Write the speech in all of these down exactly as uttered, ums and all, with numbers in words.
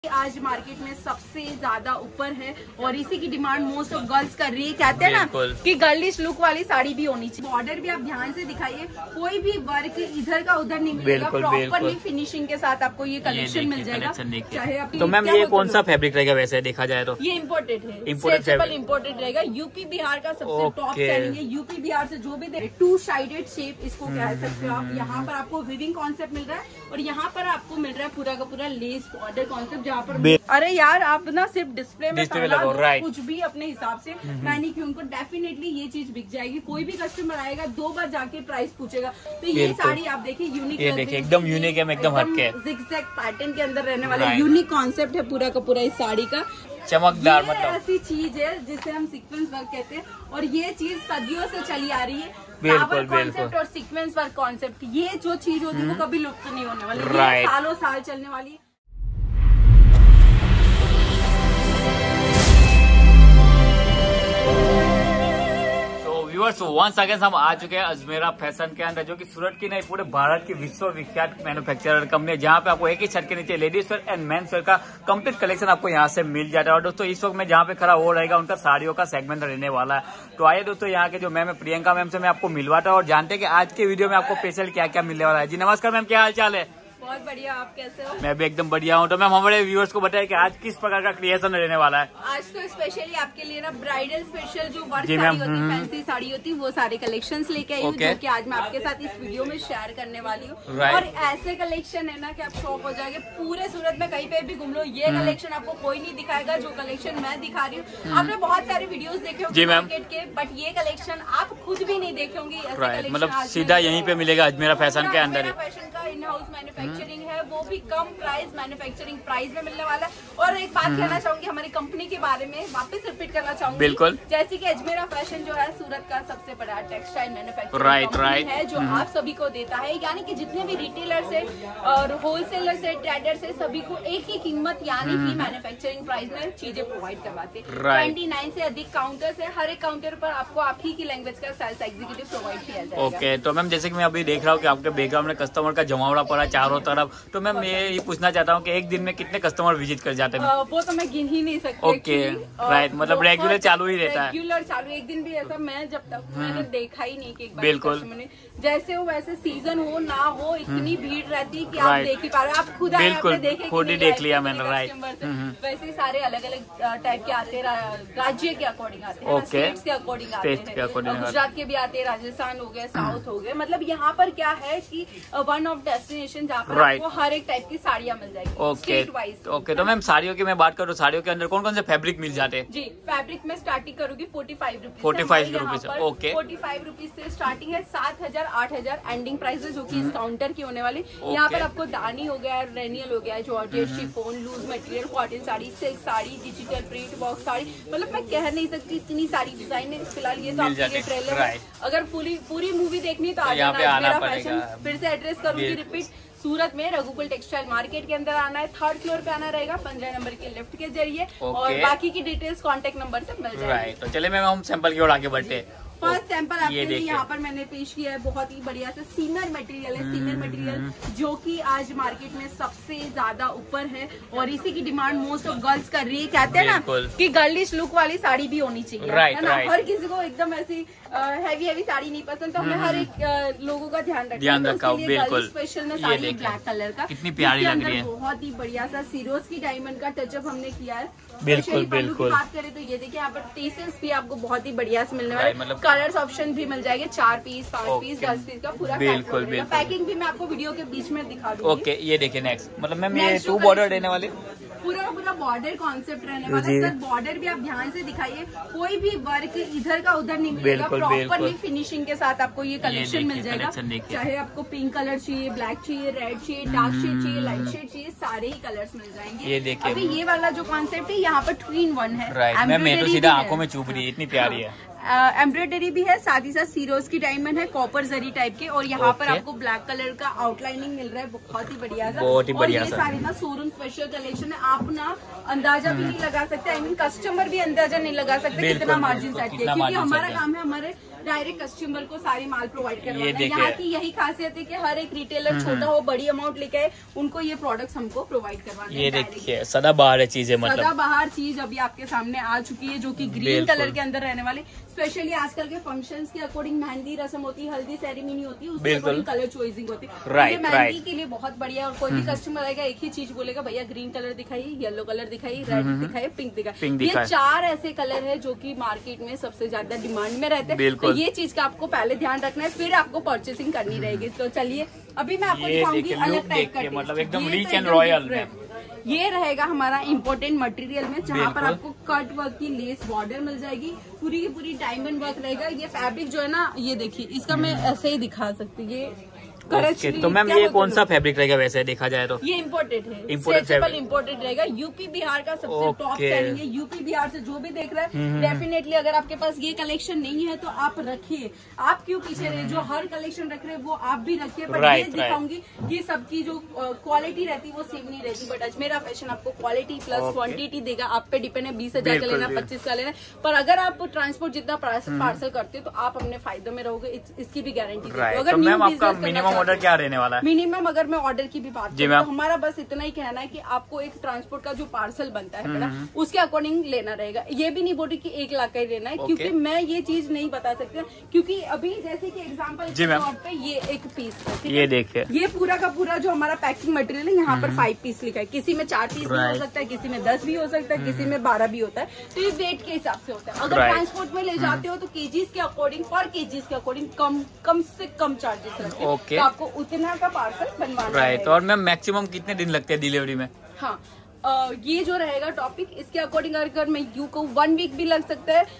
आज मार्केट में सबसे ज्यादा ऊपर है और इसी की डिमांड मोस्ट ऑफ गर्ल्स कर रही है। कहते हैं ना कि गर्लिश लुक वाली साड़ी भी होनी चाहिए। बॉर्डर भी आप ध्यान से दिखाइए, कोई भी वर्क इधर का उधर नहीं मिलेगा, प्रॉपरली फिनिशिंग के साथ आपको ये कलेक्शन मिल जाएगा। चाहे आप तो मैम ये कौन सा फैब्रिक रहेगा वैसे देखा जाए तो? ये इम्पोर्टेड है, इम्पोर्टेड इम्पोर्टेड रहेगा। यूपी बिहार का सबसे टॉप सेलिंग है। यूपी बिहार से जो भी दे टू साइडेड शेप इसको कह सकते हो आप। यहाँ पर आपको विविंग कॉन्सेप्ट मिल रहा है और यहाँ पर आपको मिल रहा है पूरा का पूरा लेस बॉर्डर कॉन्सेप्ट। जहाँ पर अरे यार आप ना सिर्फ डिस्प्ले में लगाओ, कुछ भी अपने हिसाब से मैंने कि उनको डेफिनेटली ये चीज बिक जाएगी। कोई भी कस्टमर आएगा दो बार जाके प्राइस पूछेगा। तो ये साड़ी आप देखिए यूनिक, ये देखिए एकदम यूनिक है, एकदम हटके जिगजैग पैटर्न के अंदर रहने वाला यूनिक कॉन्सेप्ट है पूरा का पूरा इस साड़ी का। चमकदार मतलब ऐसी चीज है जिसे हम सीक्वेंस वर्क कहते हैं और ये चीज सदियों से चली आ रही है। बिल्कुल कॉन्सेप्ट और सीक्वेंस वर्क कॉन्सेप्ट, ये जो चीज होती है वो कभी लुप्त नहीं होने वाली, ये सालों साल चलने वाली। वंस अगेन हम आ चुके हैं अजमेरा फैशन के अंदर, जो कि सूरत की नहीं पूरे भारत की विश्व विख्यात मैन्युफैक्चरर कंपनी है, जहां पे आपको एक ही छत के नीचे ladies wear and mens wear का कंप्लीट कलेक्शन आपको यहां से मिल जाता है। और दोस्तों इस वक्त मैं जहां पे खड़ा हो रहेगा उनका साड़ियों का सेगमेंट रहने वाला है। तो आइए दोस्तों यहाँ के जो मैम है प्रियंका मैम से मैं आपको मिलवाता हूँ और जानते हैं कि आज के वीडियो में आपको स्पेशल क्या क्या मिलने वाला है। जी नमस्कार मैम, क्या हाल चाल है? बहुत बढ़िया, आप कैसे हो? मैं भी एकदम बढ़िया हूँ। तो मैम हमारे व्यूअर्स को बताइए कि आज किस प्रकार का क्रिएशन रहने वाला है? आज तो स्पेशली आपके लिए ना ब्राइडल स्पेशल जो वर्क साड़ी होती है, फैंसी साड़ी होती है, वो सारे कलेक्शंस लेके आई हूँ जो कि आज मैं आपके साथ इस वीडियो में शेयर करने वाली हूँ। और ऐसे कलेक्शन है ना कि आप शॉक हो जाएंगे। पूरे सूरत में कहीं पे भी घूम लो ये कलेक्शन आपको कोई नहीं दिखाएगा जो कलेक्शन मैं दिखा रही हूँ। आपने बहुत सारे वीडियोस देखे होंगे मार्केट के, बट ये कलेक्शन आप खुद भी नहीं देखे होंगे। मतलब सीधा यहीं पे मिलेगा अजमेरा फैशन के अंदर। फैशन का इन हाउस मैन्युफैक्चरिंग है, वो भी कम प्राइस मैन्युफैक्चरिंग प्राइस में मिलने वाला है। और एक बात कहना चाहूंगी हमारी कंपनी के बारे में, वापस रिपीट करना चाहूंगी। बिल्कुल। जैसे कि अजमेरा फैशन जो है सूरत का सबसे बड़ा टेक्सटाइल मैन्युफैक्चरिंग राइट राइट है जो आप सभी को देता है। यानी कि जितने भी रिटेलर है और होलसेलर से ट्रेडर से सभी को एक ही कीमत यानी कि मैन्युफैक्चरिंग प्राइस में चीजें प्रोवाइड करवाते हैं। ट्वेंटी नाइन से अधिक काउंटर्स है, हर एक काउंटर पर आपको आप ही की लैंग्वेज का सेल्स एग्जीक्यूटिव प्रोवाइड किया जाएगा। ओके, तो मैम जैसे कि मैं अभी देख रहा हूँ कि आपके बैकग्राउंड में कस्टमर का जमावड़ा पड़ा चारों तरफ, तो मैम ये ये पूछना चाहता हूँ कि एक दिन में कितने कस्टमर विजिट कर जाते हैं? वो तो मैं गिन ही नहीं सकती। ओके राइट, मतलब रेगुलर चालू ही रहता है। रेगुलर चालू, एक दिन भी ऐसा मैं जब तक मैंने देखा ही नहीं कि एक बार बिल्कुल जैसे हो वैसे सीजन हो ना हो इतनी भीड़ रहती है कि आप देख ही पा रहे हो। आप खुद बिल्कुल खुद ही देख लिया मैंने। राइट, वैसे ही सारे अलग अलग टाइप के आते हैं, राज्य के अकॉर्डिंग आते हैं, स्टेट्स के अकॉर्डिंग आते हैं, गुजरात के भी आते हैं, राजस्थान हो गए, साउथ हो गए। मतलब यहाँ पर क्या है कि वन ऑफ डेस्टिनेशन जहाँ पर आपको हर एक टाइप की साड़ियाँ मिल जाएगी। ओके ओके, तो मैम साड़ियों की मैं बात करूँ, साड़ियों के अंदर कौन कौन से फैब्रिक मिल जाते हैं? जी, फैब्रिक में स्टार्टिंग करूंगी forty five rupees forty five rupees okay, forty five rupees से स्टार्टिंग है, सात हजार आठ हजार एंडिंग प्राइस है जो कि इस काउंटर की होने वाली। यहाँ पर आपको दानी हो गया, रेनियल हो गया, georgette, chiffon, loose material, cotton sari, silk sari, digital print, box sari, मतलब मैं कह नहीं सकती इतनी सारी डिजाइन है। फिलहाल ये तो आपके ट्रेलर है, अगर पूरी पूरी मूवी देखनी है तो आ जाना फैशन। फिर से एड्रेस करूंगी रिपीट, सूरत में रघुकुल टेक्सटाइल मार्केट के अंदर आना है, थर्ड फ्लोर पे आना रहेगा, पंद्रह नंबर के लिफ्ट के जरिए। और बाकी की डिटेल्स कांटेक्ट नंबर से मिल जाएगी। राइट, तो चले मैम हम सैंपल की ओर आगे बढ़ते हैं। फर्स्ट सैंपल आपके लिए यहाँ पर मैंने पेश किया है, बहुत ही बढ़िया से सीनर मटेरियल है। सीनर मटेरियल जो कि आज मार्केट में सबसे ज्यादा ऊपर है और इसी की डिमांड मोस्ट ऑफ गर्ल्स कर रही है। कहते हैं ना कि गर्लिश लुक वाली साड़ी भी होनी चाहिए, है ना। हर किसी को एकदम ऐसी हैवी हैवी साड़ी नहीं पसंद, तो हमें हर एक लोगों का ध्यान रखना ध्यान रखा बिल्कुल। स्पेशल में साड़ी ब्लैक कलर का, कितनी प्यारी लग रही है, बहुत ही बढ़िया सा सीरोज की डायमंड का टचअप हमने किया है। बिल्कुल बिल्कुल। बात करें तो ये देखिए यहाँ पर टेसल्स भी आपको बहुत ही बढ़िया से मिलने वाले, मतलब कलर्स ऑप्शन भी मिल जाएंगे, चार पीस, पाँच पीस, दस पीस का पूरा बिल्कुल बिल्कुल। पैकिंग भी मैं आपको वीडियो के बीच में दिखा दूंगी। ओके, ये देखिए नेक्स्ट, मतलब मैम ये टू बॉर्डर रहने वाले, पूरा पूरा बॉर्डर कॉन्सेप्ट रहने वाला है सर। बॉर्डर भी आप ध्यान से दिखाइए, कोई भी वर्क इधर का उधर नहीं मिलेगा, प्रॉपरली फिनिशिंग के साथ आपको ये कलेक्शन मिल जाएगा। चाहे आपको पिंक कलर चाहिए, ब्लैक चाहिए, रेड चाहिए, डार्क शेड चाहिए, लाइट शेड चाहिए, सारे ही कलर्स मिल जाएंगे। ये देखिए अभी ये वाला जो कॉन्सेप्ट है यहाँ पर टू इन वन है। राइट, मैं तो सीधा आंखों में चुभ रही है, इतनी प्यारी है। एम्ब्रॉयडरी भी है, साथ ही साथ सीरोज की डायमंड है, कॉपर जरी टाइप के, और यहाँ पर आपको ब्लैक कलर का आउटलाइनिंग मिल रहा है, बहुत ही बढ़िया सा। बहुत ही बढ़िया और ये सारी ना शोरूम स्पेशल कलेक्शन है, आप ना अंदाजा भी नहीं लगा सकते, आई मीन कस्टमर भी अंदाजा नहीं लगा सकते कितना मार्जिन सेट किया, क्योंकि हमारा काम है हमारे डायरेक्ट कस्टमर को सारी माल प्रोवाइड करवाना। यहाँ की यही खासियत है कि हर एक रिटेलर छोटा हो बड़ी अमाउंट लेके आए, उनको ये प्रोडक्ट्स हमको प्रोवाइड करवाना। ये देखिए सदाबहार चीज है, मतलब सदाबहार चीज अभी आपके सामने आ चुकी है, जो कि ग्रीन कलर के अंदर रहने वाली। स्पेशली आजकल के फंक्शंस के अकॉर्डिंग मेहंदी रस्म होती है, हल्दी सेरेमनी होती है, उसके अकॉर्डिंग कलर चॉइसिंग होती है। राइट, मेहंदी के लिए बहुत बढ़िया। और कोई भी कस्टमर आएगा एक ही चीज बोलेगा, भैया ग्रीन कलर दिखाइए, येलो कलर दिखाइए, रेड दिखाइए, पिंक दिखाइए। ये चार ऐसे कलर है जो कि मार्केट में सबसे ज्यादा डिमांड में रहते हैं, तो ये चीज का आपको पहले ध्यान रखना है, फिर आपको परचेसिंग करनी रहेगी। तो चलिए अभी मैं आपको दिखाऊंगी अलग टाइप का, मतलब एकदम रिच एंड रॉयल। ये रहेगा हमारा इम्पोर्टेंट मटेरियल में, जहाँ पर आपको कट वर्क की लेस बॉर्डर मिल जाएगी, पूरी की पूरी डायमंड वर्क रहेगा। ये फैब्रिक जो है ना, ये देखिए, इसका मैं ऐसे ही दिखा सकती हूँ। ये Okay, तो मैम ये कौन सा फैब्रिक रहेगा वैसे देखा जाए तो? ये इम्पोर्टेड है, इम्पोर्टेड इम्पोर्टेड रहेगा, यूपी बिहार का सबसे टॉप सेलिंग है। यूपी बिहार से जो भी देख रहा है, डेफिनेटली अगर आपके पास ये कलेक्शन नहीं है तो आप रखिए। आप क्यों पीछे रहे, जो हर कलेक्शन रख रहे हैं वो आप भी रखिए, बट ये दिखाऊंगी ये सबकी जो क्वालिटी रहती है वो सेम नहीं रहती। बट अजमेरा फैशन आपको क्वालिटी प्लस क्वांटिटी देगा, आप पे डिपेंड है, बीस हजार का लेना, पच्चीस का लेना। पर अगर आप ट्रांसपोर्ट जितना पार्सल करते हो तो आप अपने फायदे में रहोगे, इसकी भी गारंटी। अगर मिनिमम ऑर्डर क्या रहने वाला है? मिनिमम अगर मैं ऑर्डर की भी बात करूं तो हमारा बस इतना ही कहना है कि आपको एक ट्रांसपोर्ट का जो पार्सल बनता है ना, उसके अकॉर्डिंग लेना रहेगा। ये भी नहीं बोल रही कि एक लाख का ही लेना है, क्योंकि मैं ये चीज नहीं बता सकती, क्योंकि अभी जैसे कि एग्जांपल के तौर पे ये एक पीस है, ये देखिए, ये पूरा का पूरा जो हमारा पैकिंग मटेरियल है, यहाँ पर फाइव पीस लिखा है, किसी में चार पीस भी हो सकता है, किसी में दस भी हो सकता है, किसी में बारह भी होता है। तो ये वेट के हिसाब से होता है। अगर ट्रांसपोर्ट में ले जाते हो तो केजीज के अकॉर्डिंग, पर केजीज के अकॉर्डिंग कम कम से कम चार्जेस रखते हैं, तो आपको उतना का पार्सल बनवाना है। राइट। और मैम मैक्सिमम कितने दिन लगते हैं डिलीवरी में? हाँ, Uh, ये जो रहेगा टॉपिक, इसके अकॉर्डिंग अगर मैं यू को वन वीक भी लग सकता है,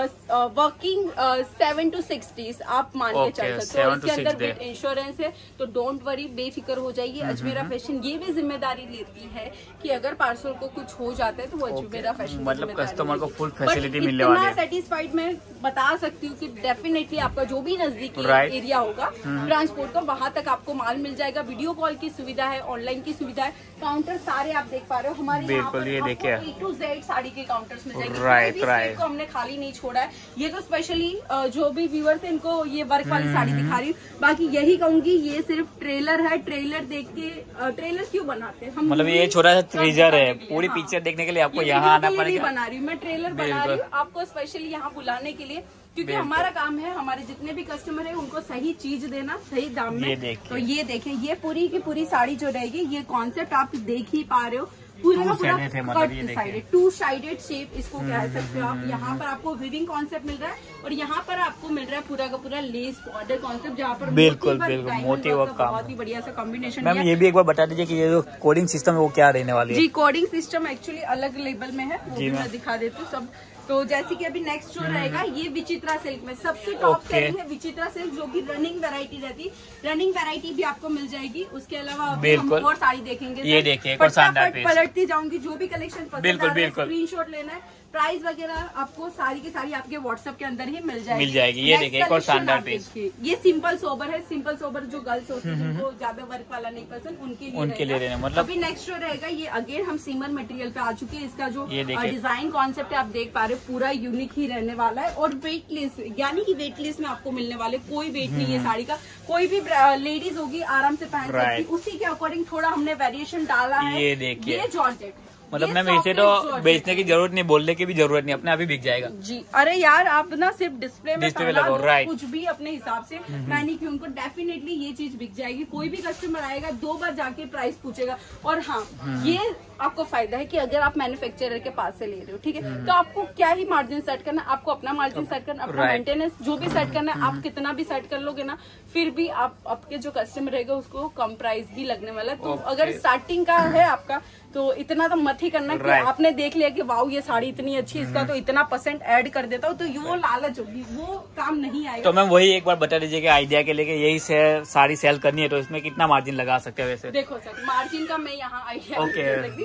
working seven to six days आप मान के चल सकते हो। इसके अंदर विद इंश्योरेंस है, तो डोंट वरी, बेफिक्र हो जाइए। अजमेरा फैशन ये भी जिम्मेदारी लेती है कि अगर पार्सल को कुछ हो जाता है तो वो अजमेरा फैशन मतलब कस्टमर को फुल फैसिलिटी मिलने वाली है। सेटिस्फाइड मैं बता सकती हूँ कि डेफिनेटली आपका जो भी नजदीकी एरिया होगा ट्रांसपोर्ट का, वहाँ तक आपको माल मिल जाएगा। वीडियो कॉल की सुविधा है, ऑनलाइन की सुविधा है, काउंटर सारे आप देख पा रहे हो हमारे यहाँ पर। ये देखिए ए टू जेड साड़ी के काउंटर्स मिल जाएंगे, राइट राइट, को हमने खाली नहीं छोड़ा है। ये तो स्पेशली जो भी व्यूअर्स है इनको ये वर्क वाली साड़ी दिखा रही हूँ। बाकी यही कहूंगी, ये सिर्फ ट्रेलर है, ट्रेलर देख के ट्रेलर क्यों बनाते हैं हम, मतलब ये छोटा सा ट्रेजर है, पूरी पिक्चर देखने के लिए आपको यहाँ आना पड़ेगा। बना रही हूँ मैं, ट्रेलर बना रही हूँ आपको स्पेशली यहाँ बुलाने के लिए, क्योंकि हमारा काम है हमारे जितने भी कस्टमर है उनको सही चीज देना सही दाम में। ये तो ये देखें, ये पूरी की पूरी साड़ी जो रहेगी, ये कॉन्सेप्ट आप देख ही पा रहे हो, पूरा का पूरा cut sided, two sided shape इसको कह सकते हो आप। यहाँ पर आपको विविंग कॉन्सेप्ट मिल रहा है, और यहाँ पर आपको मिल रहा है पूरा का पूरा लेस बॉर्डर कॉन्सेप्ट, जहाँ पर बिल्कुल बिल्कुल मोती वर्क का बहुत ही बढ़िया सा कॉम्बिनेशन। मैम ये भी एक बार बता दीजिए कि ये जो कोडिंग सिस्टम है वो क्या रहने वाली है? जी, कोडिंग सिस्टम एक्चुअली अलग लेवल में है, वो भी मैं दिखा देती हूँ सब। तो जैसे कि अभी नेक्स्ट जो रहेगा, ये विचित्रा सिल्क में सबसे टॉप सेलिंग है विचित्रा सिल्क, जो कि रनिंग वैरायटी रहती है। रनिंग वैरायटी भी आपको मिल जाएगी। उसके अलावा हम और साड़ी देखेंगे, ये देखिए पलटती जाऊंगी, जो भी कलेक्शन पसंद आ रहा है स्क्रीनशॉट लेना है। प्राइस वगैरह आपको सारी की सारी आपके व्हाट्सएप के अंदर ही मिल जाएगी मिल जाएगी ये देखिए एक और शानदार पीस। ये सिंपल सोबर है, सिंपल सोबर जो गर्ल्स होती है जिनको ज्यादा वर्क वाला नहीं पसंद, उनके लिए उनके लिए लेना। मतलब अभी नेक्स्ट जो रहेगा, ये अगेन हम सीमर मटेरियल पे आ चुके हैं। इसका जो डिजाइन कॉन्सेप्ट है आप देख पा रहे हो, पूरा यूनिक ही रहने वाला है, और वेटलेस, यानी कि वेटलेस में आपको मिलने वाले, कोई वेट नहीं है साड़ी का। कोई भी लेडीज होगी आराम से पहन सकती, उसी के अकॉर्डिंग थोड़ा हमने वेरिएशन डाला है। ये देखिए, ये जॉर्जेट, मतलब मैम इसे तो बेचने की जरूरत नहीं, बोलने की भी जरूरत नहीं, अपने आप ही बिक जाएगा। जी, अरे यार आप ना सिर्फ डिस्प्ले में डिस्प्ले लगाओ, राइट, कुछ भी अपने हिसाब से मैंने की उनको डेफिनेटली ये चीज बिक जाएगी। कोई भी कस्टमर आएगा दो बार जाके प्राइस पूछेगा। और हाँ, ये आपको फायदा है कि अगर आप मैन्युफैक्चरर के पास से ले रहे हो, ठीक है, तो आपको क्या ही मार्जिन सेट करना, आपको अपना मार्जिन सेट करना, अपना मेंटेनेंस जो भी सेट करना है, आप कितना भी सेट कर लोगे ना, फिर भी आप आपके जो कस्टमर रहेगा उसको कम प्राइस भी लगने वाला है। तो अगर स्टार्टिंग का है आपका, तो इतना तो मत ही करना कि आपने देख लिया कि वाओ ये साड़ी इतनी अच्छी, इसका तो इतना परसेंट ऐड कर देता हूँ, तो वो लालच होगी, वो काम नहीं आएगा। तो मैम वही एक बार बता दीजिए कि आइडिया के लेके यही से साड़ी सेल करनी है तो इसमें कितना मार्जिन लगा सकते हैं वैसे? देखो सर, मार्जिन का मैं यहाँ आइडिया ओके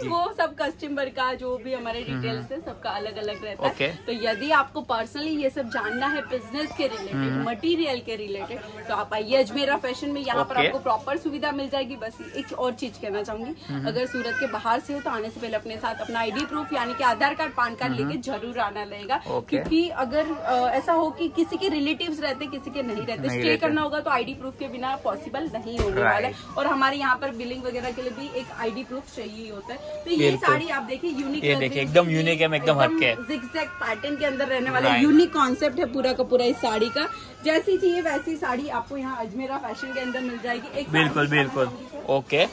जी। वो सब कस्टमर का जो भी हमारे डिटेल्स है सबका अलग अलग रहता okay. है। तो यदि आपको पर्सनली ये सब जानना है बिजनेस के रिलेटेड, मटेरियल के रिलेटेड, तो आप आइए अजमेरा फैशन में। यहाँ okay. पर आपको प्रॉपर सुविधा मिल जाएगी। बस एक और चीज कहना चाहूंगी, अगर सूरत के बाहर से हो तो आने से पहले अपने साथ अपना आईडी प्रूफ यानी कि आधार कार्ड, पान कार्ड लेके जरूर आना रहेगा। okay. क्योंकि अगर आ, ऐसा हो कि किसी के रिलेटिव्स रहते किसी के नहीं रहते, स्टे करना होगा तो आईडी प्रूफ के बिना पॉसिबल नहीं होने वाला है। और हमारे यहाँ पर बिलिंग वगैरह के लिए भी एक आईडी प्रूफ चाहिए होता है। तो ये साड़ी आप देखिए यूनिक, ये देखिए एकदम यूनिक है, एकदम हटके जिगजैग पैटर्न के अंदर रहने वाला यूनिक कॉन्सेप्ट है पूरा का पूरा इस साड़ी का। जैसी चाहिए वैसी साड़ी आपको यहाँ अजमेरा फैशन के अंदर मिल जाएगी। एक बिल्कुल बिल्कुल ओके।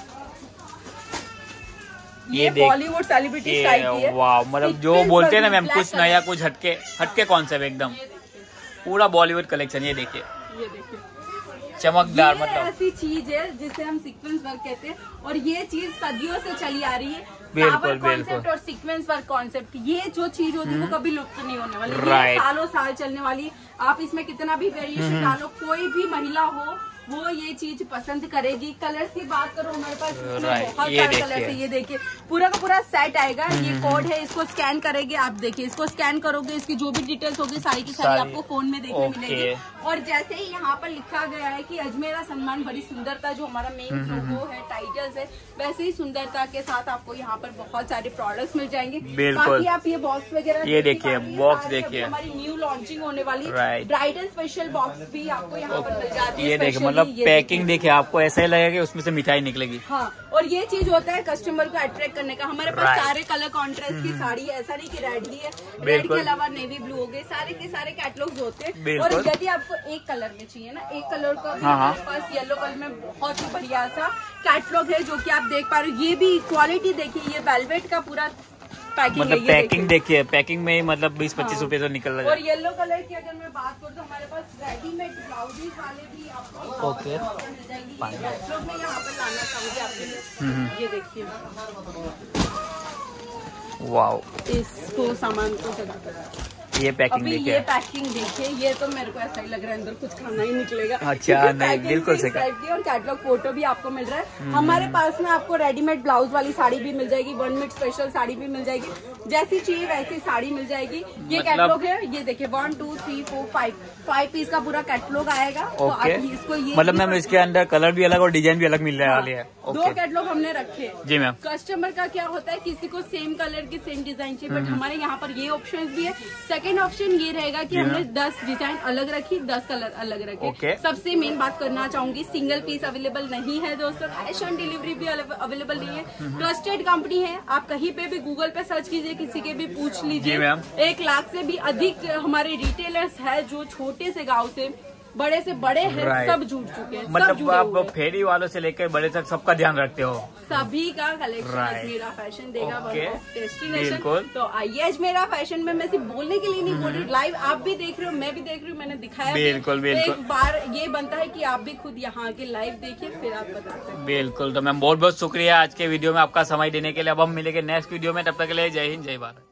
ये बॉलीवुड सेलिब्रिटी स्टाइल की है। वाह, मतलब जो बोलते हैं ना मैम, कुछ नया, कुछ हटके हटके कॉन्सेप्ट एकदम पूरा बॉलीवुड कलेक्शन। ये देखिए, ये देखिए चमकदार, मतलब ऐसी चीज है जिसे हम सीक्वेंस वर्क कहते हैं और ये चीज सदियों से चली आ रही है। बिल्कुल कॉन्सेप्ट और सीक्वेंस वर्क कॉन्सेप्ट, ये जो चीज होती है वो कभी लुप्त नहीं होने वाली, ये सालों साल चलने वाली। आप इसमें कितना भी वेरिएशन डालो, कोई भी महिला हो वो ये चीज पसंद करेगी। कलर्स की बात करो, हमारे पास बहुत सारे कलर्स है। ये देखिए पूरा का पूरा सेट आएगा। ये कोड है, इसको स्कैन करेंगे आप, देखिए इसको स्कैन करोगे, इसकी जो भी डिटेल्स होगी सारी की सारी आपको फोन में देखने मिलेगी। और जैसे ही यहाँ पर लिखा गया है कि अजमेरा सम्मान बड़ी सुंदरता, जो हमारा मेन लोगो है, टाइटल्स है, वैसे ही सुंदरता के साथ आपको यहाँ पर बहुत सारे प्रोडक्ट्स मिल जाएंगे। बाकी आप ये बॉक्स वगैरह, ये देखिए बॉक्स देखिए, हमारी न्यू लॉन्चिंग होने वाली ब्राइडल स्पेशल बॉक्स भी आपको यहाँ पर मिल जाती है। ये देखिए, मतलब पैकिंग देखिए, आपको ऐसा ही लगेगा कि उसमें से मिठाई निकलेगी। हाँ, और ये चीज होता है कस्टमर को अट्रैक्ट करने का। हमारे पास सारे कलर कॉन्ट्रास्ट की साड़ी है, ऐसा नहीं कि रेड ही है, रेड के अलावा नेवी ब्लू हो गए, सारे के सारे कैटलॉग्स होते हैं। और यदि आपको एक कलर में चाहिए ना, एक कलर का भी हमारे पास येलो कलर में बहुत ही बढ़िया सा कैटलॉग है जो कि आप देख पा रहे हो। ये भी क्वालिटी देखिए, ये वेलवेट का पूरा पैकिंग, मतलब पैकिंग देखिए, पैकिंग में ही मतलब बीस पच्चीस रुपए तो निकल रहा है। और येलो कलर की अगर मैं बात करूँ तो हमारे पास रेडीमेड ब्लाउजेज वाले भी आपको ओके मिल जाएंगी। कैटलॉग में यहाँ पर लाना चाहूँगी आपके लिए। ये देखिए, वाओ, इसको सामान को जगह ये पैकिंग अभी देखिए, ये पैकिंग देखिए, ये तो मेरे को ऐसा ही लग रहा है अंदर कुछ खाना ही निकलेगा। अच्छा, नहीं बिल्कुल सही। और कैटलॉग फोटो भी आपको मिल रहा है। हमारे पास में आपको रेडीमेड ब्लाउज वाली साड़ी भी मिल जाएगी, वन मिनट स्पेशल साड़ी भी मिल जाएगी, जैसी चाहिए वैसी साड़ी मिल जाएगी। ये कैटलॉग है, ये देखिए one two three four five five piece का पूरा कैटलॉग आएगा। तो आप इसको ये मतलब मैम इसके अंदर कलर भी अलग और डिजाइन भी अलग मिलने वाली है। दो कैटलॉग हमने रखे जी मैम। कस्टमर का क्या होता है, किसी को सेम कलर की सेम डिजाइन चाहिए, बट हमारे यहाँ पर ये ऑप्शन भी है। सेकेंड ऑप्शन ये रहेगा कि हमने दस डिजाइन अलग रखी, दस कलर अलग रखे। okay. सबसे मेन बात करना चाहूंगी, सिंगल पीस अवेलेबल नहीं है दोस्तों, कैश ऑन डिलीवरी भी अवेलेबल नहीं है। ट्रस्टेड कंपनी है, आप कहीं पे भी गूगल पे सर्च कीजिए, किसी के भी पूछ लीजिए। एक लाख से भी अधिक हमारे रिटेलर्स है जो छोटे से गाँव से बड़े से बड़े हैं, सब जुड़ चुके हैं। मतलब आप फेरी वालों से लेकर बड़े तक सबका ध्यान रखते हो। सभी का कलेक्शन अजमेरा फैशन देगा, डेस्टिनेशन। तो आइए अजमेरा फैशन में, मैं सिर्फ बोलने के लिए नहीं बोल रही, लाइव आप भी देख रहे हो, मैं भी देख रही हूँ, मैंने दिखाया। बिल्कुल बिल्कुल। एक बार ये बनता है कि आप भी खुद यहाँ के लाइव देखिए, फिर आप बताते हैं। बिल्कुल, तो मैम बहुत बहुत शुक्रिया आज के वीडियो में आपका समय देने के लिए। अब हम मिलेंगे नेक्स्ट वीडियो में, तब तक के लिए जय हिंद, जय भारत।